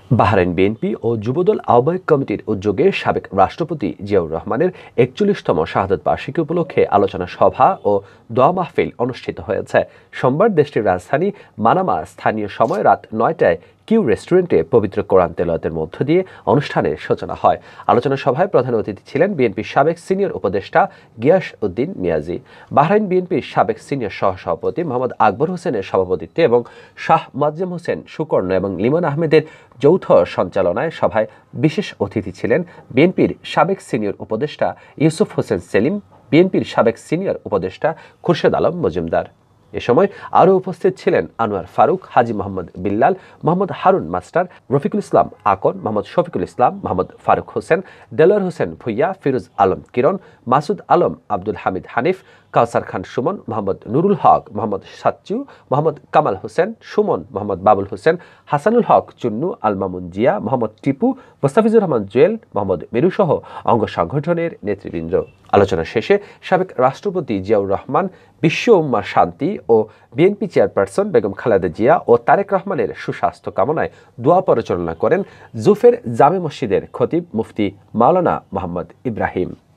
Bahrain BNP ও যুবদল আহ্বায়ক কমিটির উদ্যোগে সাবেক রাষ্ট্রপতি জিয়াউর রহমানের ৪১তম শাহাদত বার্ষিকী উপলক্ষে আলোচনা সভা ও দোয়া মাহফিল অনুষ্ঠিত হয়েছে। সোমবার দেশটির রাজধানী মানামা স্থানীয় সময় রাত ৯টায় কিউ রেস্টুরেন্টে পবিত্র কোরআন তেলাওয়াতের মধ্য দিয়ে অনুষ্ঠানের সূচনা হয়। আলোচনা সভায় প্রধান অতিথি ছিলেন বিএনপির সাবেক সিনিয়র উপদেষ্টা গিয়াস উদ্দিন মিয়াজি। বাহরাইন বিএনপির সাবেক সিনিয়র সহসভাপতি মোহাম্মদ আকবর হোসেনের সভাপতিত্বে এবং শাহ মোয়াজ্জেম হোসেন সুকর্ণ এবং লিমন আহমেদের যৌথ সঞ্চালনায় সভায় বিশেষ অতিথি ছিলেন বিএনপির সাবেক সিনিয়র উপদেষ্টা ইউসুফ হোসেন সেলিম, বিএনপির সাবেক সিনিয়র উপদেষ্টা খুরশেদ আলম মজুমদার। এ সময় আরও উপস্থিত ছিলেন আনোয়ার ফারুক, হাজী মোহাম্মদ বিল্লাল, মোহাম্মদ হারুন মাস্টার, রফিকুল ইসলাম আকন, মোহাম্মদ শফিকুল ইসলাম, মোহাম্মদ ফারুক হোসেন, দেলোয়ার হোসেন ভুইয়া, ফিরোজ আলম কিরণ, মাসুদ আলম, আব্দুল হামিদ হানিফ, কাউসার খান সুমন, মোহাম্মদ নুরুল হক, মোহাম্মদ সাচ্চু, মোহাম্মদ কামাল হোসেন সুমন, মোহাম্মদ বাবুল হোসেন, হাসানুল হক চুন্নু, আলমামুন জিয়া, মোহাম্মদ টিপু, মোস্তাফিজুর রহমান জুয়েল, মোহাম্মদ মেরুসহ অঙ্গ সংগঠনের নেতৃবৃন্দ। আলোচনা শেষে সাবেক রাষ্ট্রপতি জিয়াউর রহমান বিশ্ব উম্মার শান্তি ও বিএনপি চেয়ারপারসন বেগম খালেদা জিয়া ও তারেক রহমানের সুস্বাস্থ্য কামনায় দোয়া পরিচালনা করেন জুফের জামে মসজিদের খতিব মুফতি মাওলানা মোহাম্মদ ইব্রাহিম।